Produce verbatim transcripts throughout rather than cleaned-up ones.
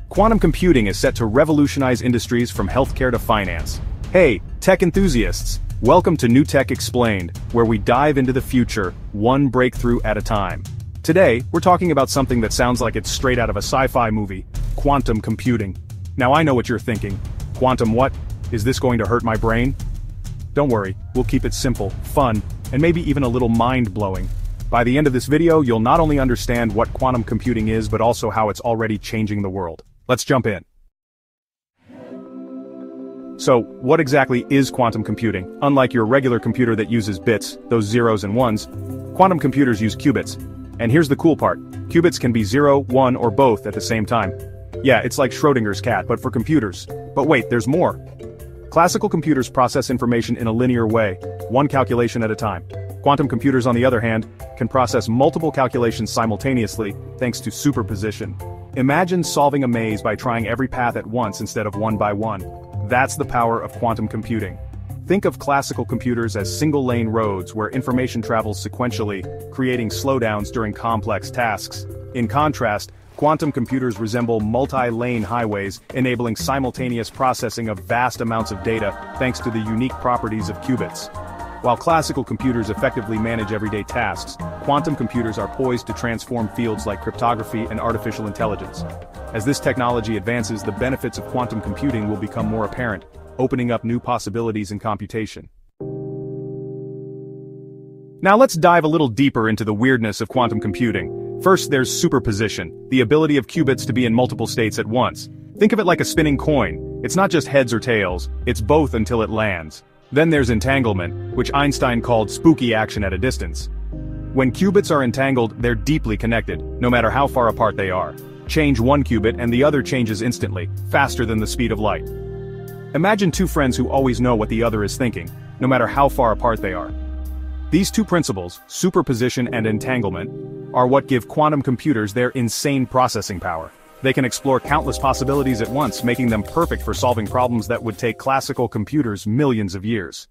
Quantum computing is set to revolutionize industries from healthcare to finance. Hey, tech enthusiasts! Welcome to New Tech Explained, where we dive into the future, one breakthrough at a time. Today, we're talking about something that sounds like it's straight out of a sci-fi movie: quantum computing. Now I know what you're thinking. Quantum what? Is this going to hurt my brain? Don't worry, we'll keep it simple, fun, and maybe even a little mind-blowing. By the end of this video, you'll not only understand what quantum computing is, but also how it's already changing the world. Let's jump in. So, what exactly is quantum computing? Unlike your regular computer that uses bits, those zeros and ones, quantum computers use qubits. And here's the cool part: qubits can be zero, one, or both at the same time. Yeah, it's like Schrodinger's cat, but for computers. But wait, there's more. Classical computers process information in a linear way, one calculation at a time. Quantum computers, on the other hand, can process multiple calculations simultaneously, thanks to superposition. Imagine solving a maze by trying every path at once instead of one by one. That's the power of quantum computing. Think of classical computers as single-lane roads where information travels sequentially, creating slowdowns during complex tasks. In contrast, quantum computers resemble multi-lane highways, enabling simultaneous processing of vast amounts of data thanks to the unique properties of qubits. While classical computers effectively manage everyday tasks, quantum computers are poised to transform fields like cryptography and artificial intelligence. As this technology advances, the benefits of quantum computing will become more apparent, opening up new possibilities in computation. Now let's dive a little deeper into the weirdness of quantum computing. First, there's superposition, the ability of qubits to be in multiple states at once. Think of it like a spinning coin. It's not just heads or tails, it's both until it lands. Then there's entanglement, which Einstein called spooky action at a distance. When qubits are entangled, they're deeply connected, no matter how far apart they are. Change one qubit and the other changes instantly, faster than the speed of light. Imagine two friends who always know what the other is thinking, no matter how far apart they are. These two principles, superposition and entanglement, are what give quantum computers their insane processing power. They can explore countless possibilities at once, making them perfect for solving problems that would take classical computers millions of years.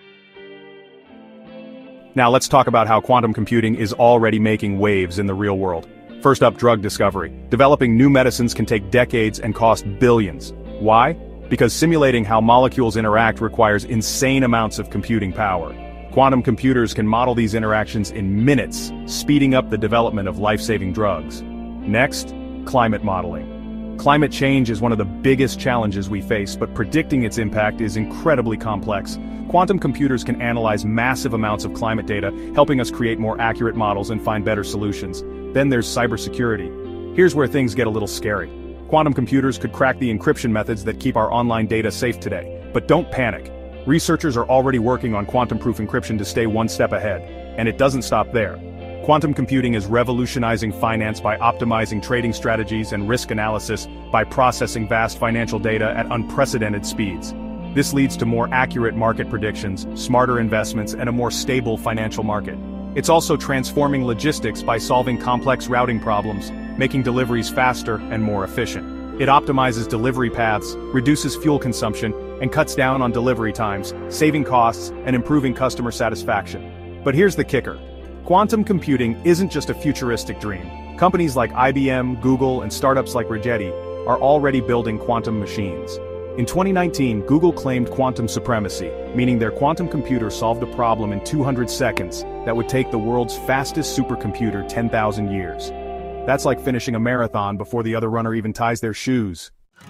Now let's talk about how quantum computing is already making waves in the real world. First up, drug discovery. Developing new medicines can take decades and cost billions. Why? Because simulating how molecules interact requires insane amounts of computing power. Quantum computers can model these interactions in minutes, speeding up the development of life-saving drugs. Next, climate modeling. Climate change is one of the biggest challenges we face, but predicting its impact is incredibly complex. Quantum computers can analyze massive amounts of climate data, helping us create more accurate models and find better solutions. Then there's cybersecurity. Here's where things get a little scary. Quantum computers could crack the encryption methods that keep our online data safe today. But don't panic. Researchers are already working on quantum-proof encryption to stay one step ahead. And it doesn't stop there. Quantum computing is revolutionizing finance by optimizing trading strategies and risk analysis by processing vast financial data at unprecedented speeds. This leads to more accurate market predictions, smarter investments, and a more stable financial market. It's also transforming logistics by solving complex routing problems, making deliveries faster and more efficient. It optimizes delivery paths, reduces fuel consumption, and cuts down on delivery times, saving costs and improving customer satisfaction. But here's the kicker. Quantum computing isn't just a futuristic dream. Companies like I B M, Google, and startups like Rigetti are already building quantum machines. In twenty nineteen, Google claimed quantum supremacy, meaning their quantum computer solved a problem in two hundred seconds that would take the world's fastest supercomputer ten thousand years. That's like finishing a marathon before the other runner even ties their shoes.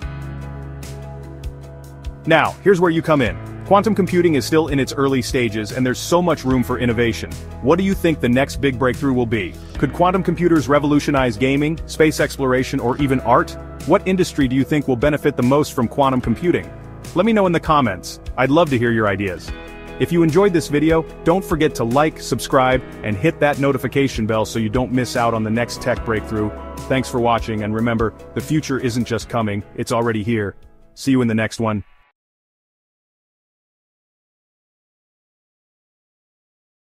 Now, here's where you come in. Quantum computing is still in its early stages, and there's so much room for innovation. What do you think the next big breakthrough will be? Could quantum computers revolutionize gaming, space exploration, or even art? What industry do you think will benefit the most from quantum computing? Let me know in the comments. I'd love to hear your ideas. If you enjoyed this video, don't forget to like, subscribe, and hit that notification bell so you don't miss out on the next tech breakthrough. Thanks for watching, and remember, the future isn't just coming, it's already here. See you in the next one.